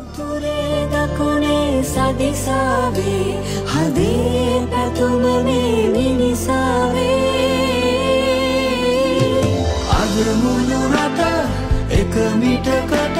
උතුරේ දකුණේ සදිසාවේ හදේ පැතුමනේ මිනිසාවේ අද මුළු රට එක මිටකට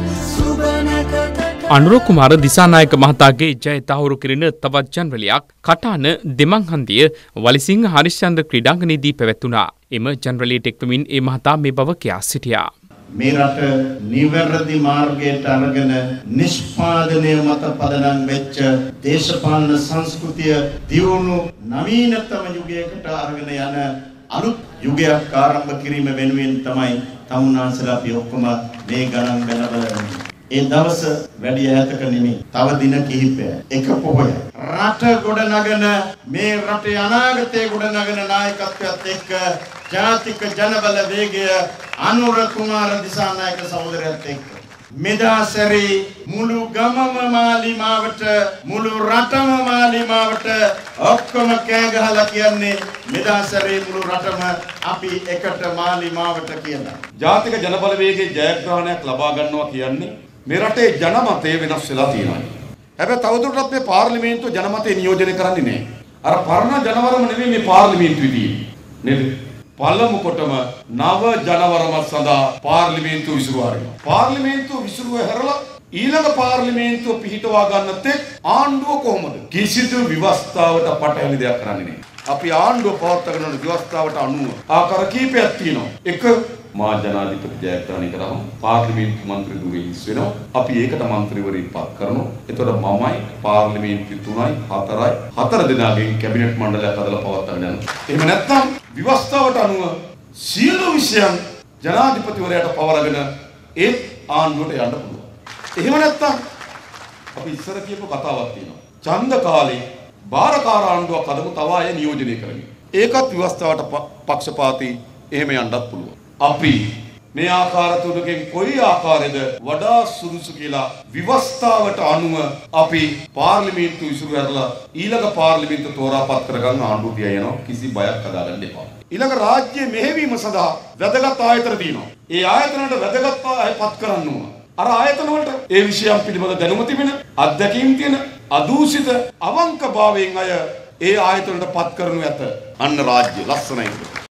සුබනකට අනුර කුමාර දිසානායක මහතාගේ ජය තහවුරු කිරීම තවත් ජනරලියක් කටාන දෙමංහන්දිය වලිසිංහ හරිශ්චන්ද්‍ර ක්‍රීඩාංගණයේදී පැවැත්වුණා. එම ජනරලියට එක්වමින් ඒ මහතා මේ බව කියා සිටියා. මේ රට නිවැරදි මාර්ගයට අරගෙන නිෂ්පාදනය මත පදනම් වෙච්ච දේශපාලන සංස්කෘතිය දියුණු නවීනතම යුගයකට අරගෙන යන අලුත් යුගයක් ආරම්භ කිරීම වෙනුවෙන් තමයි තමුන්නාන්සලා අපි ඔක්කොම මේ ගණන් බැලබලන්නේ. ඒ දවස වැඩි ඈතක නෙමෙයි. තව දින කිහිපයක්. එක පොහොය. රට ගොඩනගන මේ රටේ අනාගතයේ ගොඩනගන නායකත්වයත් එක්ක ජාතික ජනබල වේගය අනුර කුමාර දිසානායක සහෝදරයත් එක්ක මෙදාසරි මුළු ගමම මාලිමාවට මුළු රටම මාලිමාවට ඔක්කොම කෑ ගහලා කියන්නේ මෙදාසරි මුළු රටම අපි එකට මාලිමාවට කියලා. ජාතික ජනබල වේගයේ ජයග්‍රහණයක් ලබා ගන්නවා කියන්නේ මේ රටේ ජනමතය වෙනස් වෙලා තියෙනවා. හැබැයි තවදුරටත් මේ පාර්ලිමේන්තුව ජනමතය නියෝජනය කරන්නේ නැහැ. අර පරණ ජනවරම නෙමෙයි මේ පාර්ලිමේන්තුවේ තියෙන්නේ. නේද? පළමු කොටම නව ජනවරම සඳහා පාර්ලිමේන්තුව විසිරුවා. පාර්ලිමේන්තුව විසිරුව හැරලා ඊළඟ පාර්ලිමේන්තුව පිහිටවා ගන්න තෙක් ආණ්ඩුව කොහොමද? කිසිදු ව්‍යවස්ථාවට පටහැනි දෙයක් කරන්නේ නැහැ. අපි ආණ්ඩුව පවත්වාගෙන යන ව්‍යවස්ථාවට අනුව ආකාර කීපයක් තියෙනවා. එක මා ජනාධිපති ජයග්‍රහණය කරාම පාර්ලිමේන්තු මන්ත්‍රී දුරේ හිස් වෙනවා. අපි ඒකට මන්ත්‍රීවරයෙක් පත් කරනවා. එතකොට මමයි පාර්ලිමේන්තු 3යි 4යි 4 දෙනාගෙන් කැබිනට් මණ්ඩලයක් හදලා පවත්වාගෙන යනවා. එහෙම නැත්නම් ව්‍යවස්ථාවට අනුව සියලු විෂයන් ජනාධිපතිවරයාට පවරගෙන ඒ ආණ්ඩුවට යන්න පුළුවන්. එහෙම නැත්නම් අපි ඉස්සර කියපු කතාවක් තියෙනවා. ඡන්ද කාලේ බාරකාර ආණ්ඩුවක් හදමු තව අය නියෝජනය කරමින්. ඒකත් ව්‍යවස්ථාවට පක්ෂපාතී එහෙම යන්නත් පුළුවන්. අපි මේ ආකාර තුනකින් කොයි ආකාරයේද වඩා සුදුසු කියලා ව්‍යවස්ථාවට අනුව අපි පාර්ලිමේන්තු ඉසුරු කරලා ඊළඟ පාර්ලිමේන්තු තෝරාපත් කරගන්න ආණ්ඩුව තියා යනවා. කිසි බයක් හදාගන්න එපා. ඊළඟ රාජ්‍ය මෙහෙවීම සඳහා වැදගත් ආයතන තියෙනවා. ඒ ආයතන වලට වැදගත් අයපත් කරන්න ඕන. අර ආයතන වලට ඒ විෂයන් පිළිබඳ දැනුම තිබෙන අත්දැකීම් තියෙන අදූෂිත අවංකභාවයෙන් අය ඒ ආයතන වලට පත් කරනු ඇත. අන්න රාජ්‍ය ලස්සනයි.